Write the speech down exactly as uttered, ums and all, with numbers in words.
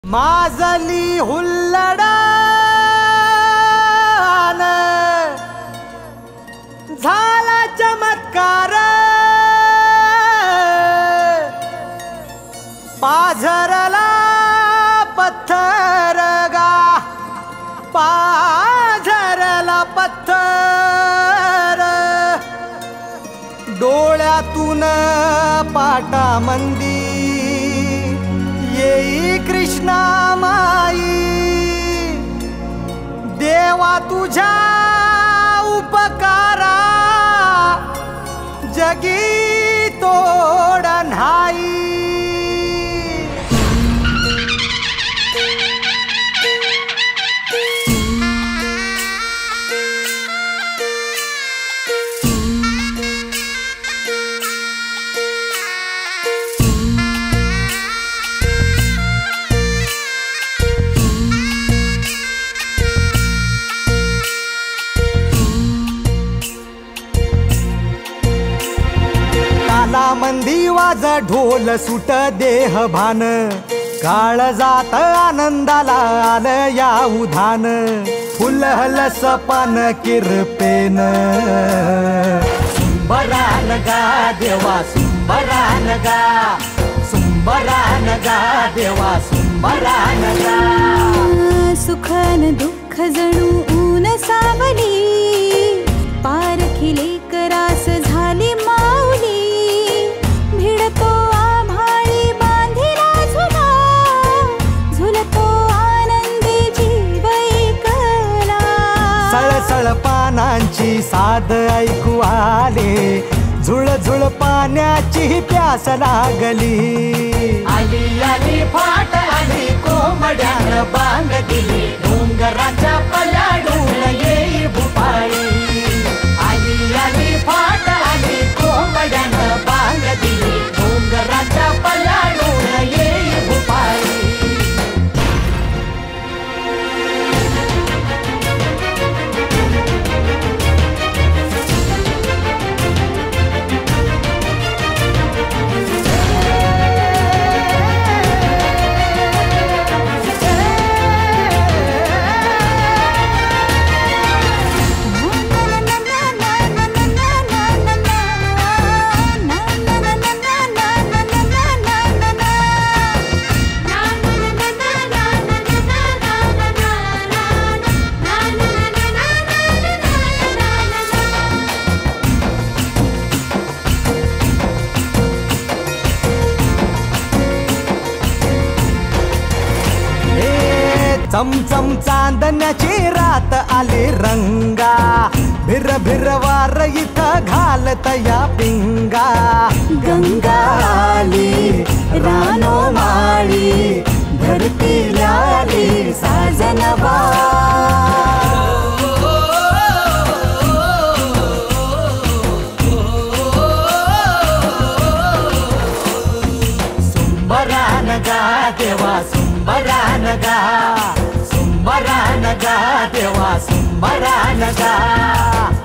माजली हुल्लडान झाला चमत्कार, पाझरला पत्थर गा, पाझरला पत्थर, डोळ्यातून पाटामंदी येई कृष्णा माई, देवा तुझ्या उपकारा जगी तोड नाही। मंदी वाज ढोल सुट देह भान, काळ जात आनंदाला आलं या उधान, फुलहल सपन किरपेन, सुंबरान गा देवा सुंबरान गा, सुंबरान गा देवा सुंबरान गा। सुखन दुःख जणू ऊन सावली, पारखिले करास झाली माऊली, भिडतो आभाळी बांधिला झुला, झुलतो आनंदी जीव एकला। सळसळ पानांची साद ऐकू आले, झुळ झुळ पाण्याची प्यास लागली, आली आली फाट आली कोंबड्यान बांग दिली, डोंगराच्या पलाडून येई भुपाळी, आली आली फाट आली कोंबड्यान बांग दिली, डोंगराच्या पलाडून येई भुपाळी। चमचम चांदण्याची रात आली रंगा, भिर भिर वार इथं घालत या पिंगा, गंगा आली रानो माळी, धरती आली साजनवा, सुंबरान गा देवा सुंबरान गा, सुंबरान गा देवा सुंबरान गा।